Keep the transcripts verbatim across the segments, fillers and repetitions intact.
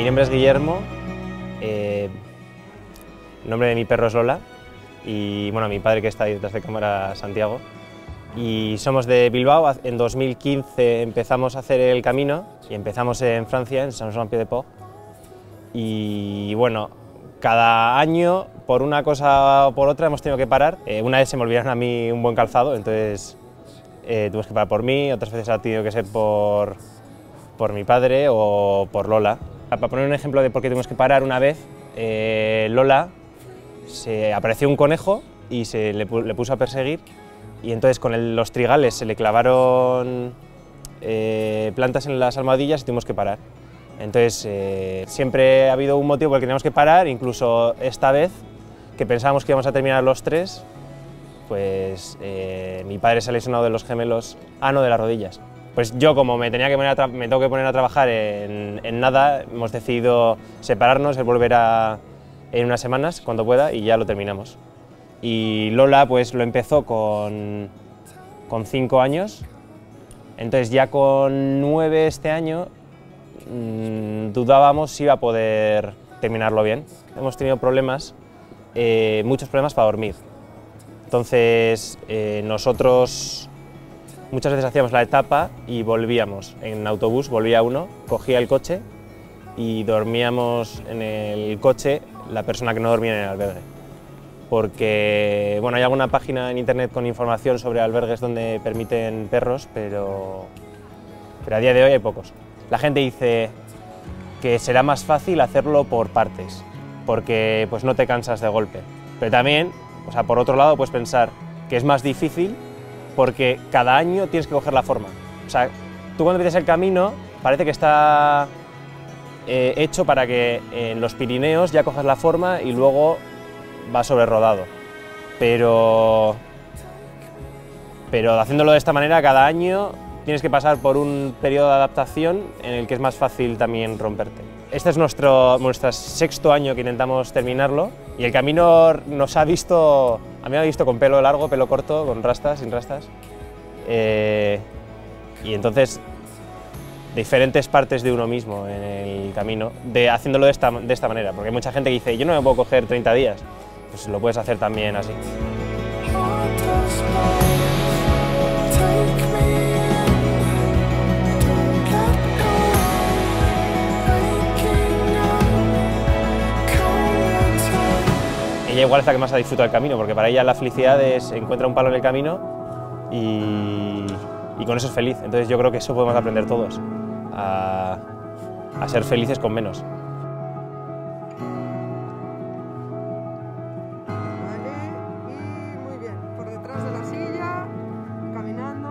nombre es Guillermo, eh, el nombre de mi perro es Lola y bueno, mi padre que está ahí detrás de cámara, Santiago. Y somos de Bilbao. En dos mil quince empezamos a hacer el camino y empezamos en Francia, en Saint-Jean-Pied-de-Port. Y bueno, cada año, por una cosa o por otra, hemos tenido que parar. Eh, una vez se me olvidaron a mí un buen calzado, entonces eh, tuvimos que parar por mí, otras veces ha tenido que ser por, por mi padre o por Lola. Para poner un ejemplo de por qué tuvimos que parar, una vez eh, Lola se apareció un conejo y se le, le puso a perseguir, y entonces con el, los trigales se le clavaron eh, plantas en las almohadillas y tuvimos que parar. Entonces eh, siempre ha habido un motivo por el que teníamos que parar, incluso esta vez que pensábamos que íbamos a terminar los tres, pues eh, mi padre se ha lesionado de los gemelos, ah no, de las rodillas. Pues yo, como me, tenía que poner a me tengo que poner a trabajar en, en nada, hemos decidido separarnos, él volverá en unas semanas cuando pueda y ya lo terminamos. Y Lola pues lo empezó con, con cinco años, entonces ya con nueve este año mmm, dudábamos si iba a poder terminarlo bien. Hemos tenido problemas, eh, muchos problemas para dormir. Entonces eh, nosotros muchas veces hacíamos la etapa y volvíamos en autobús, volvía uno, cogía el coche y dormíamos en el coche la persona que no dormía en el albergue. Porque bueno, hay alguna página en internet con información sobre albergues donde permiten perros, pero, pero a día de hoy hay pocos. La gente dice que será más fácil hacerlo por partes, porque pues no te cansas de golpe. Pero también, o sea, por otro lado, puedes pensar que es más difícil porque cada año tienes que coger la forma. O sea, tú cuando empiezas el camino parece que está eh, hecho para que en los Pirineos ya cojas la forma y luego va sobre rodado. Pero, pero haciéndolo de esta manera cada año tienes que pasar por un periodo de adaptación en el que es más fácil también romperte. Este es nuestro, nuestro sexto año que intentamos terminarlo y el camino nos ha visto, a mí me ha visto con pelo largo, pelo corto, con rastas, sin rastas. Eh, y entonces, diferentes partes de uno mismo en el camino, de, haciéndolo de esta, de esta manera, porque hay mucha gente que dice, yo no me puedo coger treinta días, pues lo puedes hacer también así. Ella igual es la que más ha disfrutado el camino, porque para ella la felicidad es encuentra un palo en el camino y, y con eso es feliz. Entonces yo creo que eso podemos aprender todos, a, a ser felices con menos. Vale, y muy bien, por detrás de la silla, caminando.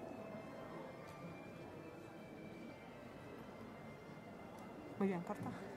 Muy bien, corta.